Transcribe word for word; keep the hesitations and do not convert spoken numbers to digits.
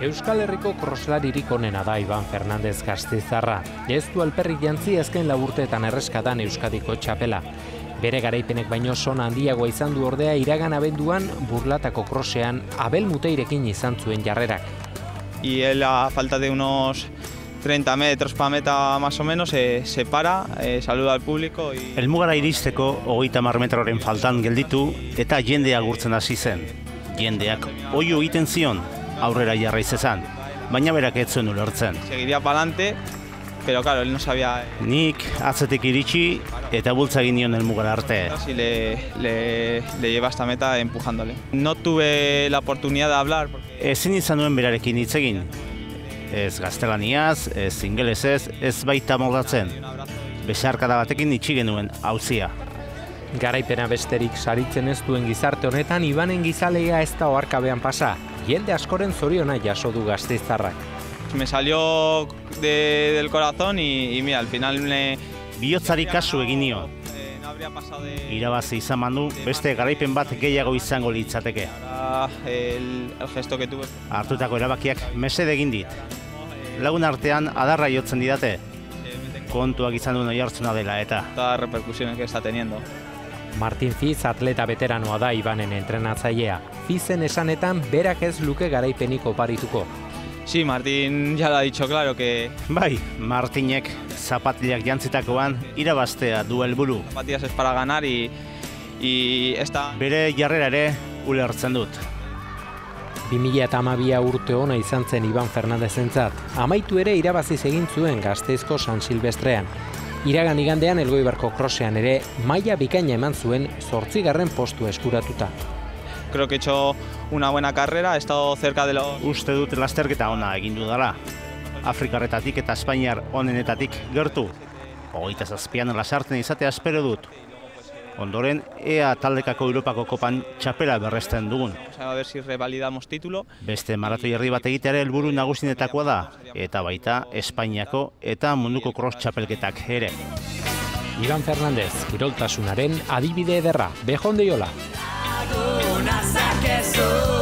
Euskal Herriko kroslaririk onena da Iban Fernandez Gasteiztarra. Ez du alperrik jantzi azken laburteetan erreskadan Euskadiko txapela. Bere garaipenek baino sona handiagoa izan du ordea iragan abenduan Burlatako krosean Abel Muteirekin izan zuen jarrerak. Y él a falta de unos treinta metros para meta más o menos se, se para, eh, saluda al público. Y... Helmugara iristeko hogeita hamar metroren faltan gelditu eta jendea agurtzen hasi zen. Jendeak oihu egiten zion aurrera jarraiz ezan, baina berak ez zuen ulertzen. Seguiría para adelante, pero claro, él no sabía... Nik atzetik iritsi eta bultza egin nion helmugara arte. Si le, le, le lleva hasta meta empujándole. No tuve la oportunidad de hablar. Porque... Ezin izan nuen berarekin hitz egin. Ez gaztelaniaz, ez ingelesez, ez baita moldatzen. Besarkada batekin itxi genuen auzia. Garaipena besterik saritzen ez duen gizarte honetan Ibanen gizaleia ez da oharkabean pasa. Jende askoren zoriona jaso du gasteiztarrak. Me salió de, del corazón y, y mira, al final me... Bihotzari kasu egin nion. Irabazi izan mandu, beste garaipen bat gehiago izango litzateke. El, el gesto que tuve. Hartutako erabakiak mesede egin dit. Lagun artean adarra jotzen didate. Kontuak izan duen oihartzuna dela eta. Todas las repercusiones que está teniendo. Martin Fiz atleta veteranoa da Ibanen entrenatzailea. Fizen esanetan berak ez luke garaipenik oparituko. Sí, Martín ya lo ha dicho claro que... Bai, Martinek zapatilak jantzitakoan irabaztea du helburu. Zapatillas es para ganar y, y esta... Bere jarrera ere ulertzen dut. bi mila hamabia urte ona izan zen Iban Fernandezentzat. Amaitu ere irabaziz egin zuen Gasteizko San Silvestrean. Iragan igandean Elgoibarko krosean ere maila bikaina eman zuen zortzigarren postu eskuratuta. Creo que he hecho una buena carrera, he estado cerca de los... Uste dut lasterketa ona egin dudala. Afrikarretatik eta Espainiar onenetatik gertu. Hogeita zazpian lasarten izatea espero dut. Ondoren, ea taldekako Europako kopan txapela berresten dugun. A ver si revalidamos título. Beste maratoi erdi bat egiteare helburu nagusinetakoa da, eta baita Espainiako eta munduko cross txapelketak ere. Iban Fernandez, kiroltasunaren adibide ederra, Bejondeiola. Una saque su